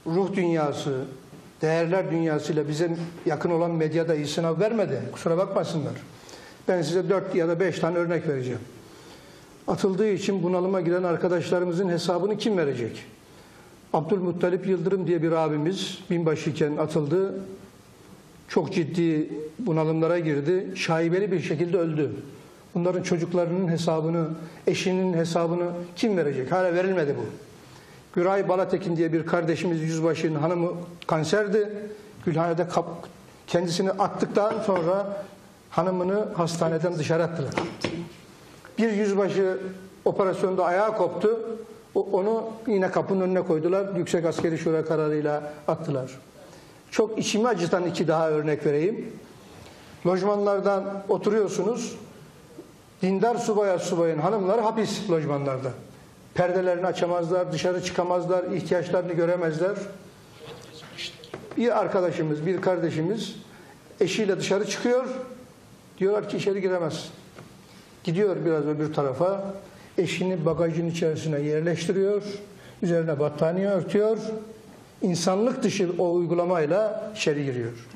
ruh dünyası, değerler dünyasıyla bize yakın olan medyada iyi sınav vermedi. Kusura bakmasınlar. Ben size 4 ya da 5 tane örnek vereceğim. Atıldığı için bunalıma giren arkadaşlarımızın hesabını kim verecek? Abdülmuttalip Yıldırım diye bir abimiz binbaşıyken atıldı. Çok ciddi bunalımlara girdi. Şaibeli bir şekilde öldü. Bunların çocuklarının hesabını, eşinin hesabını kim verecek? Hala verilmedi bu. Güray Balatekin diye bir kardeşimiz, yüzbaşının hanımı kanserdi. Gülhane'de kendisini attıktan sonra hanımını hastaneden dışarı attılar. Bir yüzbaşı operasyonda ayağı koptu. Onu yine kapının önüne koydular. Yüksek Askeri Şura kararıyla attılar. Çok içimi acıtan 2 daha örnek vereyim. Lojmanlardan oturuyorsunuz. Dindar subayın hanımları hapis lojmanlarda. Perdelerini açamazlar, dışarı çıkamazlar, ihtiyaçlarını göremezler. Bir arkadaşımız, bir kardeşimiz eşiyle dışarı çıkıyor. Diyorlar ki içeri giremez. Gidiyor biraz öbür tarafa. Eşini bagajın içerisine yerleştiriyor. Üzerine battaniye örtüyor. İnsanlık dışı o uygulamayla içeri giriyor.